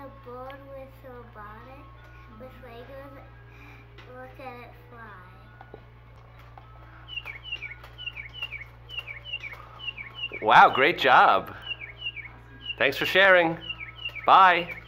a board with robotics, with Legos. Look at it fly. Wow, great job. Thanks for sharing. Bye.